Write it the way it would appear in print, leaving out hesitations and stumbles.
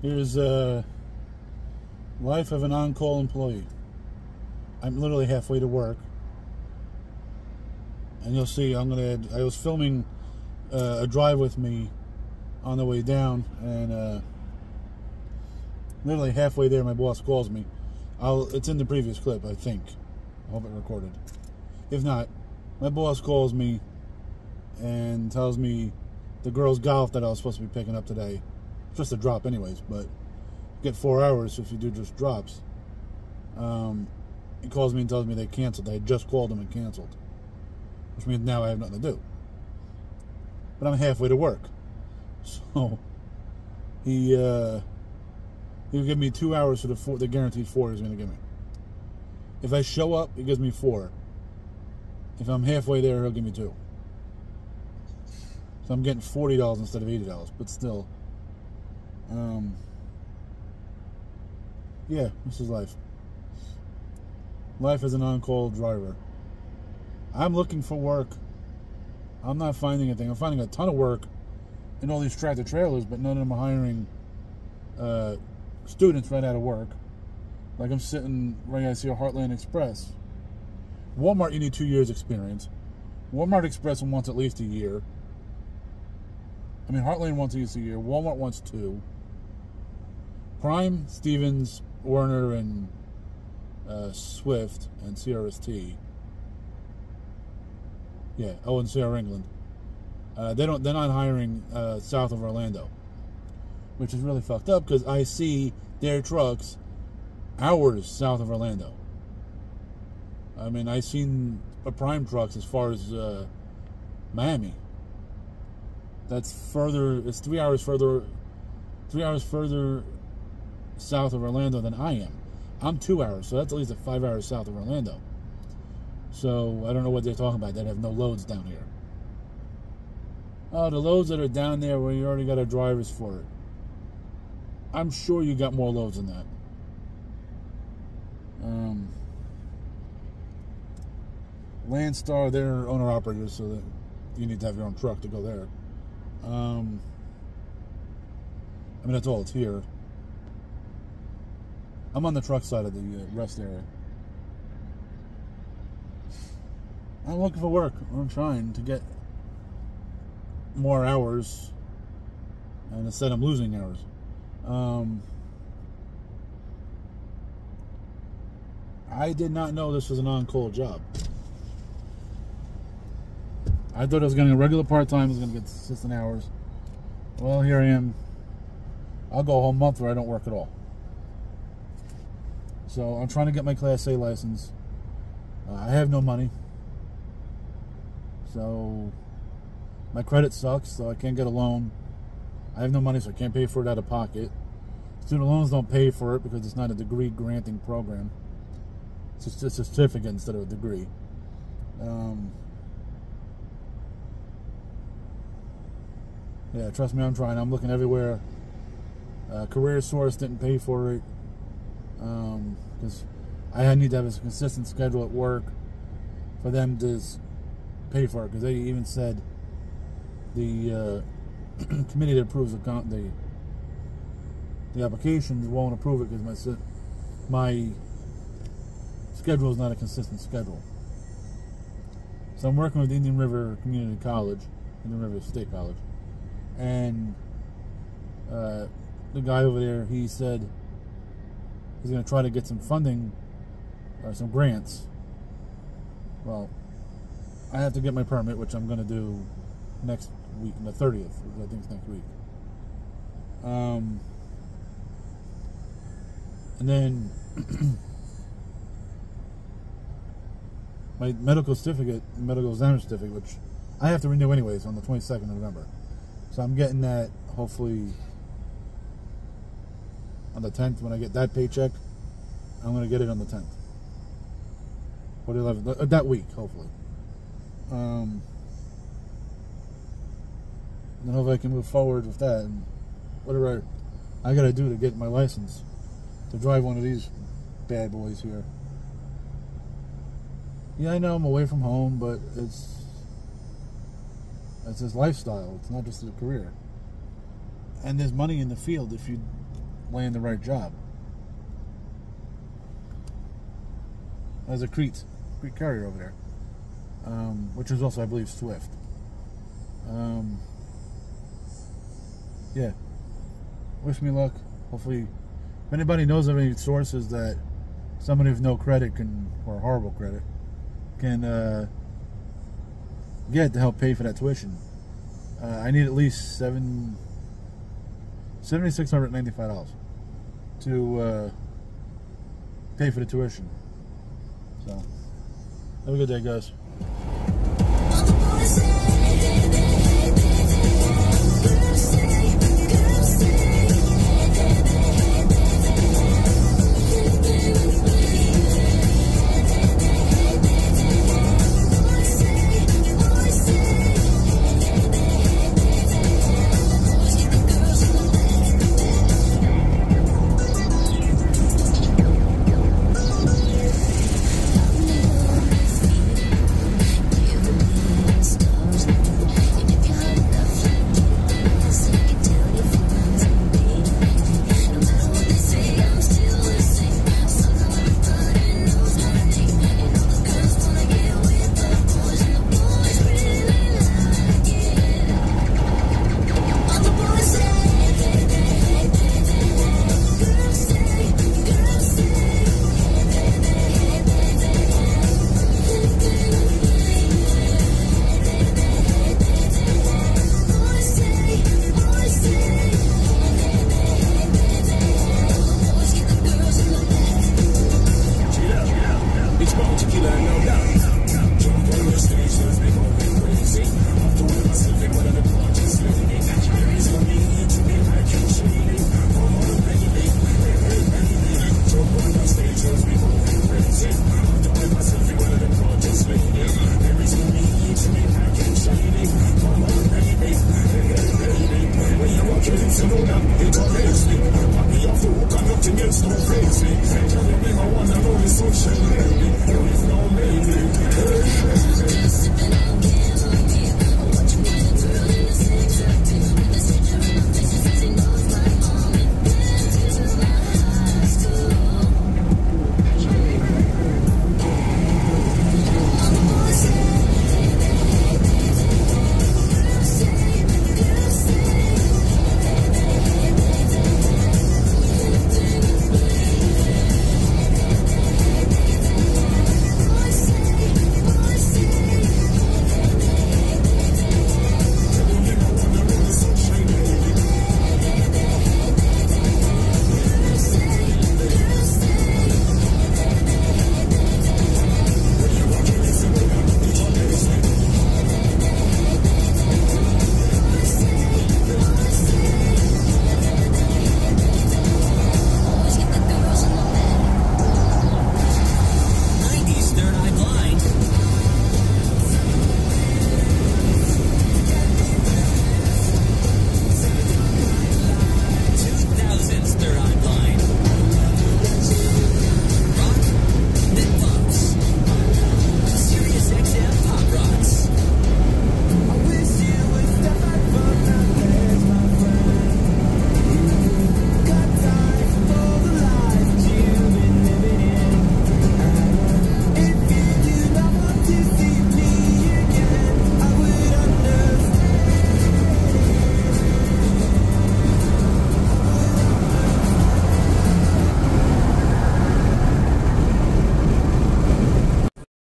Here's life of an on-call employee. I'm literally halfway to work, and you'll see. I was filming a drive with me on the way down, and literally halfway there, my boss calls me. It's in the previous clip, I think. I hope it recorded. If not, my boss calls me and tells me the girls' golf that I was supposed to be picking up today, just a drop anyways, but you get 4 hours if you do just drops. He calls me and tells me they canceled. I just called them and canceled, which means now I have nothing to do. But I'm halfway to work, so he'll give me 2 hours for the guaranteed 4 he's going to give me. If I show up, he gives me 4. If I'm halfway there, he'll give me 2. So I'm getting $40 instead of $80, but still. Yeah, this is life. Life as an on-call driver. I'm looking for work. I'm not finding anything. I'm finding a ton of work in all these tractor trailers, but none of them are hiring students right out of work. Like I'm sitting right I see a Heartland Express. Walmart, you need 2 years experience. Walmart Express wants at least a year. I mean, Heartland wants at least a year. Walmart wants 2. Prime, Stevens, Werner, and Swift, and CRST. Yeah, and CR England. They're not hiring south of Orlando, which is really fucked up because I see their trucks hours south of Orlando. I mean, I've seen Prime trucks as far as Miami. That's further. It's 3 hours further. 3 hours further south of Orlando than I am. I'm 2 hours, so that's at least 5 hours south of Orlando. So I don't know what they're talking about. They have no loads down here. Oh, the loads that are down there where you already got a drivers for it. I'm sure you got more loads than that. Landstar, they're owner-operators, so that you need to have your own truck to go there. I mean, that's all it's here. I'm on the truck side of the rest area. I'm looking for work. I'm trying to get more hours, and instead I'm losing hours. I did not know this was an on-call job. I thought I was getting a regular part-time, I was going to get consistent hours. Well, here I am. I'll go a whole month where I don't work at all. So I'm trying to get my Class A license. I have no money. So my credit sucks, so I can't get a loan. I have no money, so I can't pay for it out of pocket. Student loans don't pay for it because it's not a degree granting program. It's just a certificate instead of a degree. Yeah, trust me, I'm trying. I'm looking everywhere. Career Source didn't pay for it because I need to have a consistent schedule at work for them to pay for it. Because they even said the committee that approves the applications won't approve it because my schedule is not a consistent schedule. So I'm working with Indian River Community College, Indian River State College. And the guy over there, he said he's going to try to get some funding or some grants. Well, I have to get my permit, which I'm going to do next week, on the 30th. I think it's next week. And then my medical examiner certificate, which I have to renew anyways on the 22nd of November. So I'm getting that hopefully on the 10th. When I get that paycheck, I'm going to get it on the 10th. Or the 11th, that week, hopefully. And then hopefully I can move forward with that. And whatever I got to do to get my license to drive one of these bad boys here. Yeah, I know I'm away from home, but it's his lifestyle. It's not just a career. And there's money in the field if you land the right job. There's a Crete carrier over there, which is also, I believe, Swift. Yeah. Wish me luck. Hopefully, if anybody knows of any sources that somebody with no credit or horrible credit, can get to help pay for that tuition. I need at least $7,695 to pay for the tuition. So, have a good day, guys. Sipping on